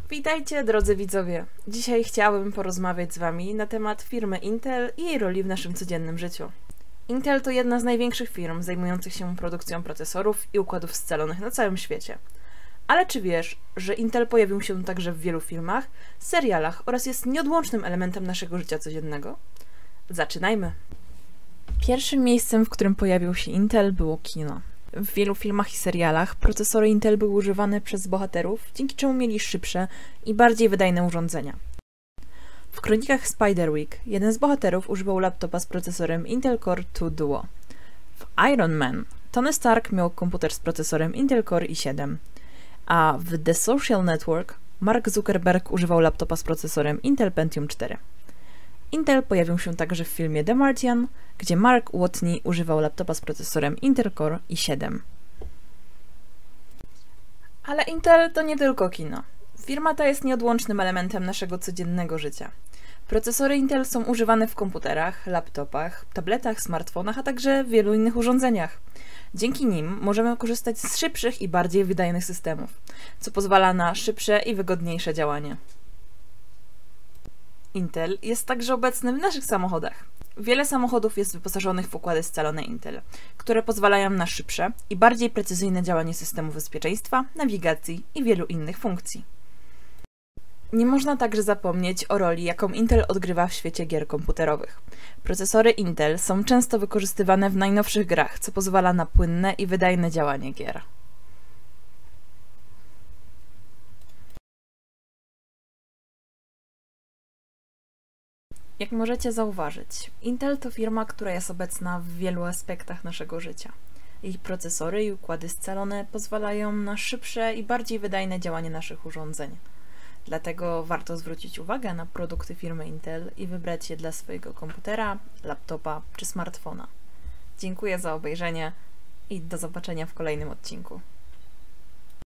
Witajcie, drodzy widzowie! Dzisiaj chciałabym porozmawiać z Wami na temat firmy Intel i jej roli w naszym codziennym życiu. Intel to jedna z największych firm zajmujących się produkcją procesorów i układów scalonych na całym świecie. Ale czy wiesz, że Intel pojawił się także w wielu filmach, serialach oraz jest nieodłącznym elementem naszego życia codziennego? Zaczynajmy! Pierwszym miejscem, w którym pojawił się Intel, było kino. W wielu filmach i serialach procesory Intel były używane przez bohaterów, dzięki czemu mieli szybsze i bardziej wydajne urządzenia. W kronikach Spiderwick jeden z bohaterów używał laptopa z procesorem Intel Core 2 Duo. W Iron Man Tony Stark miał komputer z procesorem Intel Core i7, a w The Social Network Mark Zuckerberg używał laptopa z procesorem Intel Pentium 4. Intel pojawił się także w filmie The Martian, gdzie Mark Watney używał laptopa z procesorem Intel Core i7. Ale Intel to nie tylko kino. Firma ta jest nieodłącznym elementem naszego codziennego życia. Procesory Intel są używane w komputerach, laptopach, tabletach, smartfonach, a także w wielu innych urządzeniach. Dzięki nim możemy korzystać z szybszych i bardziej wydajnych systemów, co pozwala na szybsze i wygodniejsze działanie. Intel jest także obecny w naszych samochodach. Wiele samochodów jest wyposażonych w układy scalone Intel, które pozwalają na szybsze i bardziej precyzyjne działanie systemu bezpieczeństwa, nawigacji i wielu innych funkcji. Nie można także zapomnieć o roli, jaką Intel odgrywa w świecie gier komputerowych. Procesory Intel są często wykorzystywane w najnowszych grach, co pozwala na płynne i wydajne działanie gier. Jak możecie zauważyć, Intel to firma, która jest obecna w wielu aspektach naszego życia. Jej procesory i układy scalone pozwalają na szybsze i bardziej wydajne działanie naszych urządzeń. Dlatego warto zwrócić uwagę na produkty firmy Intel i wybrać je dla swojego komputera, laptopa czy smartfona. Dziękuję za obejrzenie i do zobaczenia w kolejnym odcinku.